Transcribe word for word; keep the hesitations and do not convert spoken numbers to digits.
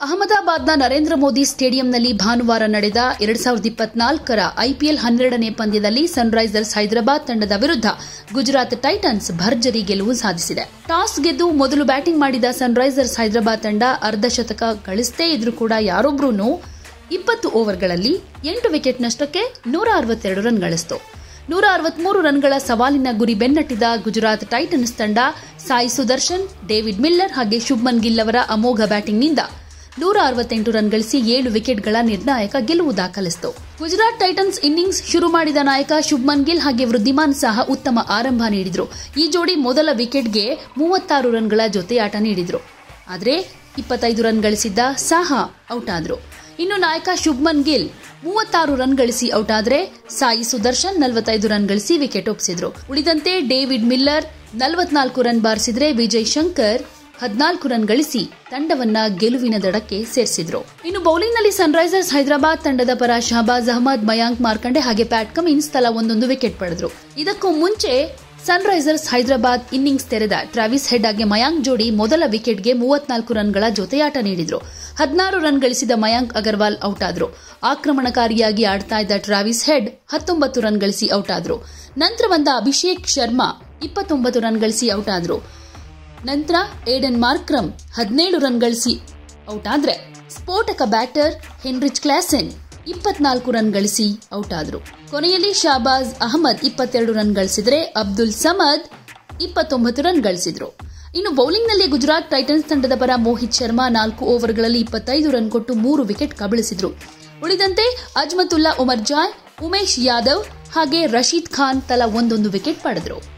ಅಹಮದಾಬಾದ್ನ ನರೇಂದ್ರ ಮೋದಿ ಸ್ಟೇಡಿಯಂನಲ್ಲಿ ಭಾನುವಾರ ನಡೆದ ಎರಡ್ ಸಾವಿರದ ಇಪ್ಪತ್ನಾಲ್ಕರ ಐಪಿಎಲ್ ಹನ್ನೆರಡನೇ ಪಂದ್ಯದಲ್ಲಿ ಸನ್ರೈಸರ್ಸ್ ಹೈದರಾಬಾದ್ ತಂಡದ ವಿರುದ್ಧ ಗುಜರಾತ್ ಟೈಟನ್ಸ್ ಭರ್ಜರಿ ಗೆಲುವು ಸಾಧಿಸಿದೆ. ಟಾಸ್ ಗೆದ್ದು ಮೊದಲು ಬ್ಯಾಟಿಂಗ್ ಮಾಡಿದ ಸನ್ರೈಸರ್ಸ್ ಹೈದರಾಬಾದ್ ತಂಡ ಅರ್ಧ ಶತಕ ಗಳಿಸದೇ ಇದ್ರೂ ಕೂಡ ಯಾರೊಬ್ಬರೂ ಇಪ್ಪತ್ತು ಓವರ್ಗಳಲ್ಲಿ ಎಂಟು ವಿಕೆಟ್ ನಷ್ಟಕ್ಕೆ ನೂರ ಅರವತ್ತೆರಡು ರನ್ ಗಳಿಸಿತು. ನೂರ ಅರವತ್ಮೂರು ರನ್ಗಳ ಸವಾಲಿನ ಗುರಿ ಬೆನ್ನಟ್ಟಿದ ಗುಜರಾತ್ ಟೈಟನ್ಸ್ ತಂಡ ಸಾಯಿ ಸುದರ್ಶನ್, ಡೇವಿಡ್ ಮಿಲ್ಲರ್ ಹಾಗೆ ಶುಭ್ಮನ್ ಗಿಲ್ ಅವರ ಅಮೋಘ ಬ್ಯಾಟಿಂಗ್ನಿಂದ ನೂರ ಅರವತ್ತೆಂಟು ರನ್ ಗಳಿಸಿ ಏಳು ವಿಕೆಟ್ಗಳ ನಿರ್ಣಾಯಕ ಗೆಲುವು ದಾಖಲಿಸಿತು. ಗುಜರಾತ್ ಟೈಟನ್ಸ್ ಇನ್ನಿಂಗ್ಸ್ ಶುರು ಮಾಡಿದ ನಾಯಕ ಶುಭ್ಮನ್ ಗಿಲ್ ಹಾಗೆ ವೃದ್ಧಿಮಾನ್ ಸಾಹಾ ಉತ್ತಮ ಆರಂಭ ನೀಡಿದ್ರು. ಈ ಜೋಡಿ ಮೊದಲ ವಿಕೆಟ್ಗೆ ಮೂವತ್ತಾರು ರನ್ಗಳ ಜೊತೆಯಾಟ ನೀಡಿದ್ರು. ಆದರೆ ಇಪ್ಪತ್ತೈದು ರನ್ ಗಳಿಸಿದ್ದ ಸಾಹಾ ಔಟ್ ಆದ್ರು. ಇನ್ನು ನಾಯಕ ಶುಭ್ಮನ್ ಗಿಲ್ ಮೂವತ್ತಾರು ರನ್ ಗಳಿಸಿ ಔಟ್ ಆದರೆ ಸಾಯಿ ಸುದರ್ಶನ್ ನಲವತ್ತೈದು ರನ್ ಗಳಿಸಿ ವಿಕೆಟ್ ಒಪ್ಪಿಸಿದ್ರು. ಉಳಿದಂತೆ ಡೇವಿಡ್ ಮಿಲ್ಲರ್ ನಲವತ್ನಾಲ್ಕು ರನ್ ಬಾರಿಸಿದ್ರೆ ವಿಜಯ್ ಶಂಕರ್ ಹದಿನಾಲ್ಕು ರನ್ ಗಳಿಸಿ ತಂಡವನ್ನ ಗೆಲುವಿನ ದಡಕ್ಕೆ ಸೇರಿಸಿದ್ರು. ಇನ್ನು ಬೌಲಿಂಗ್ನಲ್ಲಿ ಸನ್ರೈಸರ್ಸ್ ಹೈದರಾಬಾದ್ ತಂಡದ ಪರ ಶಹಬಾಜ್ ಅಹಮದ್, ಮಯಾಂಕ್ ಮಾರ್ಕಂಡೆ ಹಾಗೆ ಪ್ಯಾಟ್ ಕಮಿನ್ಸ್ ತಲಾ ಒಂದೊಂದು ವಿಕೆಟ್ ಪಡೆದ್ರು. ಇದಕ್ಕೂ ಮುಂಚೆ ಸನ್ರೈಸರ್ಸ್ ಹೈದರಾಬಾದ್ ಇನ್ನಿಂಗ್ಸ್ ತೆರೆದ ಟ್ರಾವಿಸ್ ಹೆಡ್ ಹಾಗೆ ಮಯಾಂಕ್ ಜೋಡಿ ಮೊದಲ ವಿಕೆಟ್ಗೆ ಮೂವತ್ನಾಲ್ಕು ರನ್ಗಳ ಜೊತೆಯಾಟ ನೀಡಿದ್ರು. ಹದಿನಾರು ರನ್ ಗಳಿಸಿದ ಮಯಾಂಕ್ ಅಗರ್ವಾಲ್ ಔಟ್ ಆದ್ರು. ಆಕ್ರಮಣಕಾರಿಯಾಗಿ ಆಡ್ತಾ ಇದ್ದ ಟ್ರಾವಿಸ್ ಹೆಡ್ ಹತ್ತೊಂಬತ್ತು ರನ್ ಗಳಿಸಿ ಔಟ್ ಆದ್ರು. ನಂತರ ಬಂದ ಅಭಿಷೇಕ್ ಶರ್ಮಾ ಇಪ್ಪತ್ತೊಂಬತ್ತು ರನ್ ಗಳಿಸಿ ಔಟ್ ಆದ್ರು. ನಂತರ ಏಡನ್ ಮಾರ್ಕ್ರಮ್ ಹದಿನೇಳು ರನ್ ಗಳಿಸಿ ಔಟ್ ಆದ್ರೆ ಸ್ಫೋಟಕ ಬ್ಯಾಟರ್ ಹೆನ್ರಿಚ್ ಕ್ಲಾಸೆನ್ ಇಪ್ಪತ್ನಾಲ್ಕು ರನ್ ಗಳಿಸಿ ಔಟ್ ಆದ್ರು. ಕೊನೆಯಲ್ಲಿ ಶಹಬಾಜ್ ಅಹಮದ್ ಇಪ್ಪತ್ತೆರಡು ರನ್ ಗಳಿಸಿದ್ರೆ ಅಬ್ದುಲ್ ಸಮದ್ ಇಪ್ಪತ್ತೊಂಬತ್ತು ರನ್ ಗಳಿಸಿದ್ರು. ಇನ್ನು ಬೌಲಿಂಗ್ನಲ್ಲಿ ಗುಜರಾತ್ ಟೈಟನ್ಸ್ ತಂಡದ ಪರ ಮೋಹಿತ್ ಶರ್ಮಾ ನಾಲ್ಕು ಓವರ್ಗಳಲ್ಲಿ ಇಪ್ಪತ್ತೈದು ರನ್ ಕೊಟ್ಟು ಮೂರು ವಿಕೆಟ್ ಕಬಳಿಸಿದ್ರು. ಉಳಿದಂತೆ ಅಜ್ಮತುಲ್ಲಾ ಉಮರ್ ಜಾಯ್, ಉಮೇಶ್ ಯಾದವ್ ಹಾಗೆ ರಶೀದ್ ಖಾನ್ ತಲಾ ಒಂದೊಂದು ವಿಕೆಟ್ ಪಡೆದ್ರು.